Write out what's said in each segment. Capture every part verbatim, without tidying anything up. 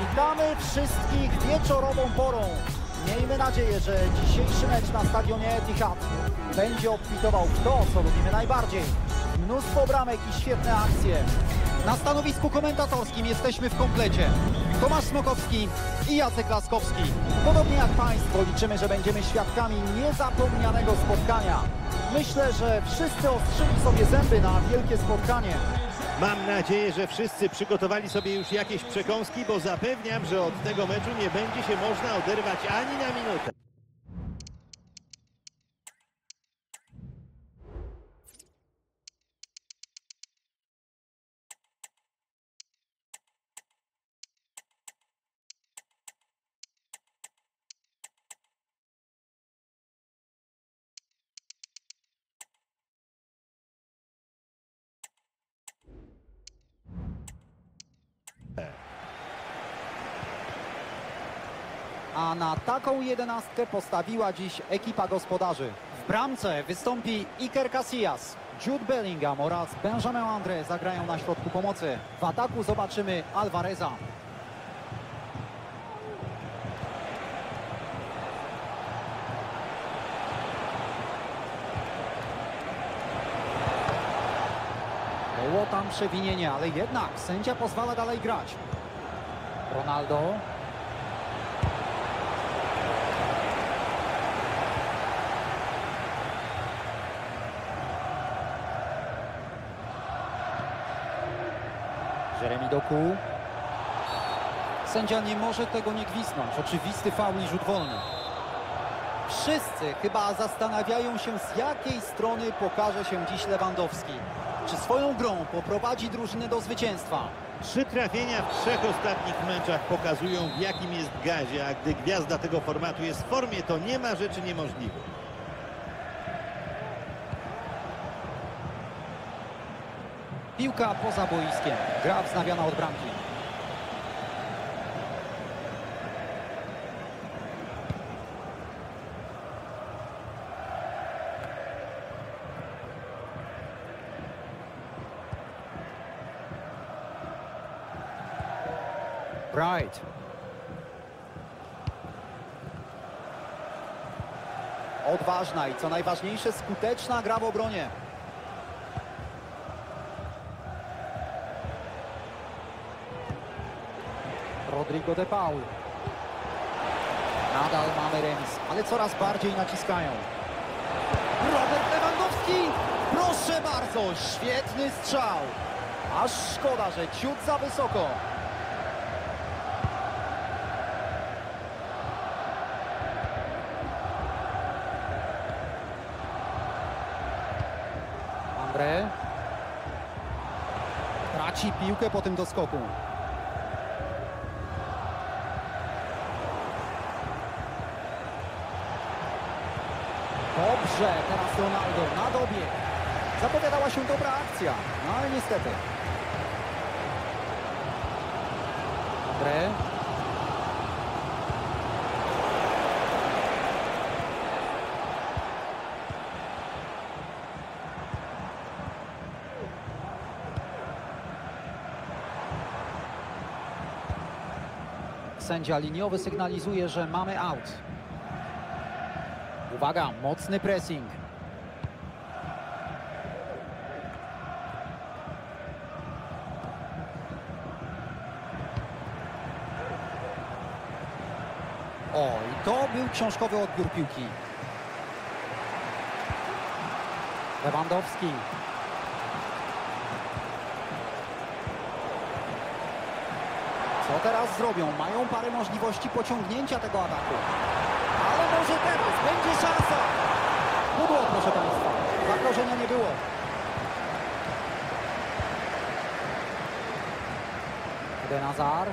Witamy wszystkich wieczorową porą. Miejmy nadzieję, że dzisiejszy mecz na stadionie Etihad będzie obfitował w to, co lubimy najbardziej. Mnóstwo bramek i świetne akcje. Na stanowisku komentatorskim jesteśmy w komplecie. Tomasz Smokowski i Jacek Laskowski. Podobnie jak Państwo liczymy, że będziemy świadkami niezapomnianego spotkania. Myślę, że wszyscy ostrzyli sobie zęby na wielkie spotkanie. Mam nadzieję, że wszyscy przygotowali sobie już jakieś przekąski, bo zapewniam, że od tego meczu nie będzie się można oderwać ani na minutę. A na taką jedenastkę postawiła dziś ekipa gospodarzy. W bramce wystąpi Iker Casillas, Jude Bellingham oraz Benjamin André zagrają na środku pomocy. W ataku zobaczymy Alvareza. Było tam przewinienie, ale jednak sędzia pozwala dalej grać. Ronaldo. Jeremy Doku. Sędzia nie może tego nie gwizdnąć. Oczywisty faul i rzut wolny. Wszyscy chyba zastanawiają się, z jakiej strony pokaże się dziś Lewandowski. Czy swoją grą poprowadzi drużynę do zwycięstwa? Trzy trafienia w trzech ostatnich meczach pokazują, w jakim jest gazie, a gdy gwiazda tego formatu jest w formie, to nie ma rzeczy niemożliwych. Piłka poza boiskiem. Gra wznawiana od bramki. Bright. Odważna i co najważniejsze skuteczna gra w obronie. Rodrigo de Paul. Nadal mamy remis, ale coraz bardziej naciskają. Robert Lewandowski! Proszę bardzo, świetny strzał. Aż szkoda, że ciut za wysoko. André. Traci piłkę po tym doskoku. Dobrze, teraz Ronaldo na dobieg. Zapowiadała się dobra akcja, no ale niestety. André. Sędzia liniowy sygnalizuje, że mamy out. Uwaga, mocny pressing. O, i to był książkowy odbiór piłki. Lewandowski. Co teraz zrobią? Mają parę możliwości pociągnięcia tego ataku. Ale może teraz będzie szansa. Pudło, proszę Państwa. Zagrożenia nie było. Eden Hazard.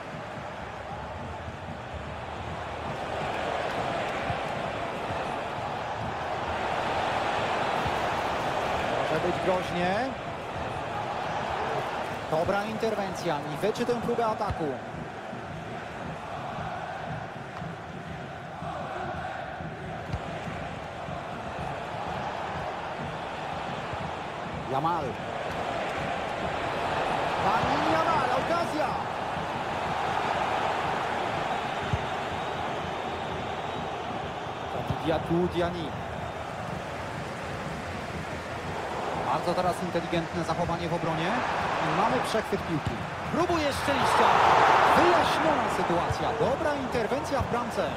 Może być groźnie. Dobra interwencja. Niweczy tę próbę ataku. Yamal. Lamine Yamal, okazja. Diatou Diani. Bardzo teraz inteligentne zachowanie w obronie. I mamy przechwyt piłki. Próbuje szczęścia. Wyjaśniona sytuacja. Dobra interwencja w bramce.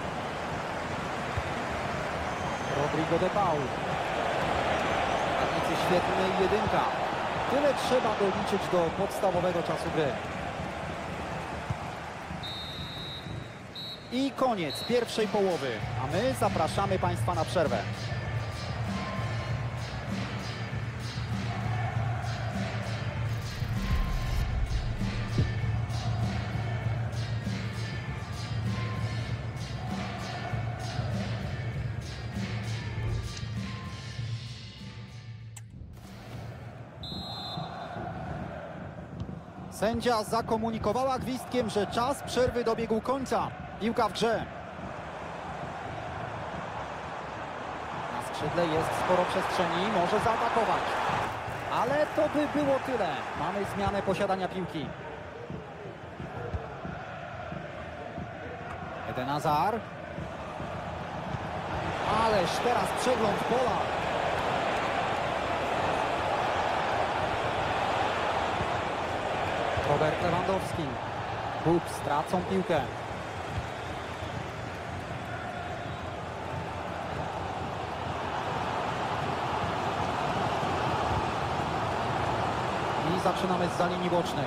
Rodrigo de Paul. Radnicy świetny i jedynka. Tyle trzeba doliczyć do podstawowego czasu gry. I koniec pierwszej połowy. A my zapraszamy Państwa na przerwę. Sędzia zakomunikowała gwizdkiem, że czas przerwy dobiegł końca. Piłka w grze. Na skrzydle jest sporo przestrzeni, może zaatakować. Ale to by było tyle. Mamy zmianę posiadania piłki. Eden Hazard. Ależ teraz przegląd pola. Robert Lewandowski. Bób stracą piłkę. I zaczynamy z za linii bocznej.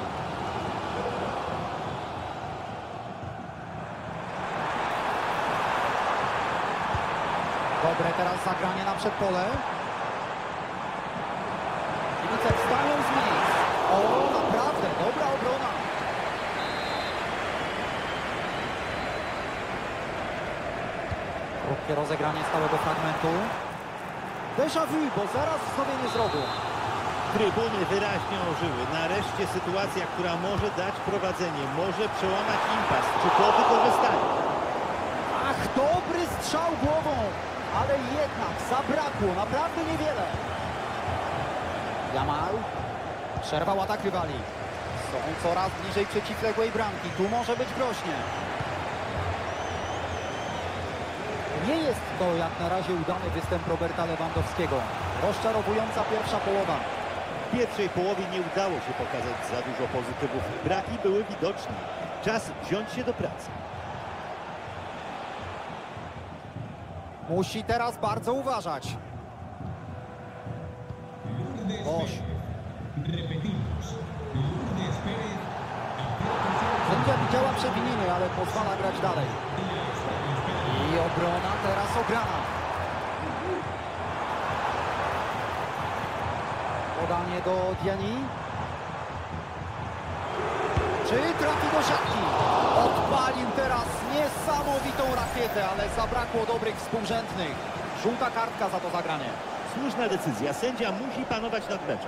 Dobre teraz zagranie na przedpole. Kibice wstają z miejsc. O, naprawdę dobra obrona. Krótkie rozegranie stałego fragmentu. Déjà vu, bo zaraz wznowienie z rogu. Trybuny wyraźnie ożyły. Nareszcie sytuacja, która może dać prowadzenie, może przełamać impas. Czy to wykorzystanie? Ach, dobry strzał głową, ale jednak zabrakło naprawdę niewiele. Jamal przerwał atak rywali. Są coraz bliżej przeciwległej bramki. Tu może być groźnie. Nie jest to jak na razie udany występ Roberta Lewandowskiego. Rozczarowująca pierwsza połowa. W pierwszej połowie nie udało się pokazać za dużo pozytywów. Braki były widoczne. Czas wziąć się do pracy. Musi teraz bardzo uważać. Bosz. Sędzia widziała przewinienie, ale pozwala grać dalej. I obrona teraz ograna. Podanie do Diani. Czy trafi do siatki? Odpalił teraz niesamowitą rakietę, ale zabrakło dobrych współrzędnych. Żółta kartka za to zagranie. Słuszna decyzja. Sędzia musi panować nad meczem.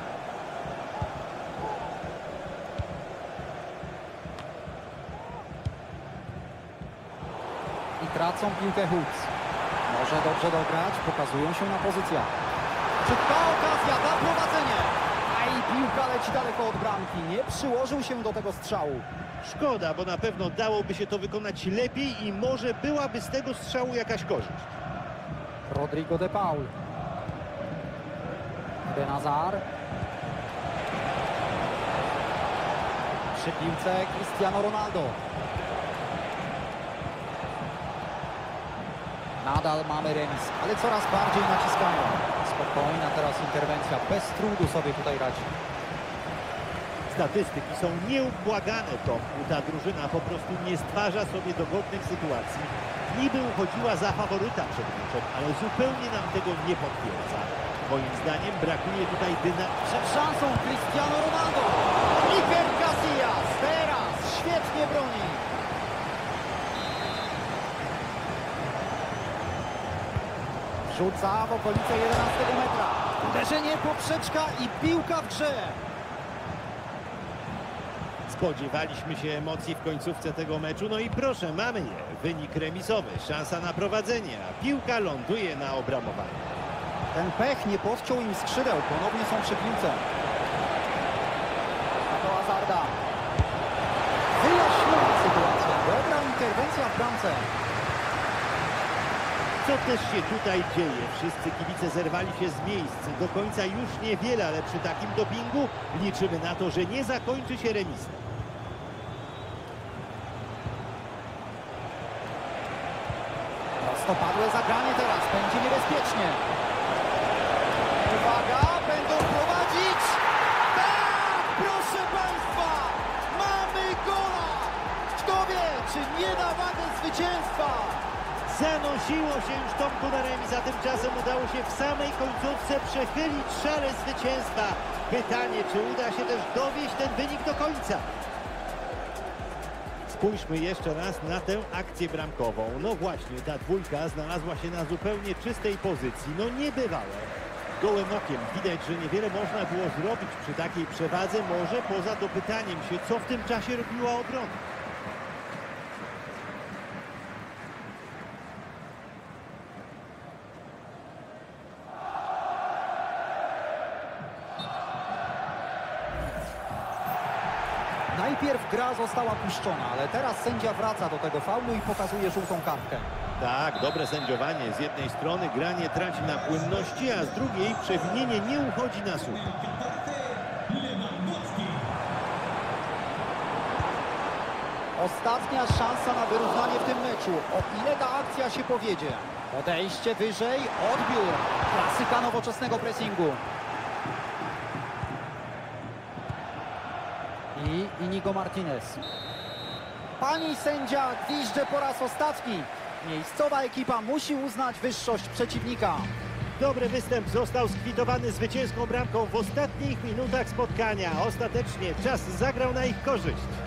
I tracą piłkę Hoods. Może dobrze dograć, pokazują się na pozycjach. Czy ta okazja da prowadzenie? A i piłka leci daleko od bramki. Nie przyłożył się do tego strzału. Szkoda, bo na pewno dałoby się to wykonać lepiej i może byłaby z tego strzału jakaś korzyść. Rodrigo de Paul. Eden Hazard. Przy piłce Cristiano Ronaldo. Nadal mamy remis, ale coraz bardziej naciskają. Spokojna teraz interwencja, bez trudu sobie tutaj radzi. Statystyki są nieubłagane, Tomku. Ta drużyna po prostu nie stwarza sobie dogodnych sytuacji. Niby uchodziła za faworyta przed meczem, ale zupełnie nam tego nie potwierdza. Moim zdaniem brakuje tutaj dyna... Przed szansą Cristiano Ronaldo. Iker Casillas teraz świetnie broni. Rzuca w okolice jedenastego metra. Uderzenie, poprzeczka i piłka w grze. Spodziewaliśmy się emocji w końcówce tego meczu, no i proszę, mamy je. Wynik remisowy, szansa na prowadzenie, a piłka ląduje na obramowaniu. Ten pech nie powciął im skrzydeł, ponownie są przy piłce. Do Hazarda. Wyjaśniona sytuacja, dobra interwencja w bramce. Co też się tutaj dzieje? Wszyscy kibice zerwali się z miejsc. Do końca już niewiele, ale przy takim dopingu liczymy na to, że nie zakończy się remisem. Prostopadłe zagranie teraz, będzie niebezpiecznie. Uwaga, będą prowadzić. Tak, proszę Państwa, mamy gola. Kto wie, czy nie da wagę zwycięstwa. Zanosiło się już Tomku na remis, a tymczasem udało się w samej końcówce przechylić szale zwycięstwa. Pytanie, czy uda się też dowieść ten wynik do końca? Spójrzmy jeszcze raz na tę akcję bramkową. No właśnie, ta dwójka znalazła się na zupełnie czystej pozycji. No niebywałe. Gołym okiem widać, że niewiele można było zrobić przy takiej przewadze, może poza dopytaniem się, co w tym czasie robiła obrona. Najpierw gra została puszczona, ale teraz sędzia wraca do tego faulu i pokazuje żółtą kartkę. Tak, dobre sędziowanie. Z jednej strony gra nie traci na płynności, a z drugiej przewinienie nie uchodzi na słuch. Ostatnia szansa na wyrównanie w tym meczu. O ile ta akcja się powiedzie? Podejście wyżej, odbiór. Klasyka nowoczesnego pressingu. I Inigo Martinez. Pani sędzia gwizdże po raz ostatni. Miejscowa ekipa musi uznać wyższość przeciwnika. Dobry występ został skwitowany zwycięską bramką w ostatnich minutach spotkania. Ostatecznie czas zagrał na ich korzyść.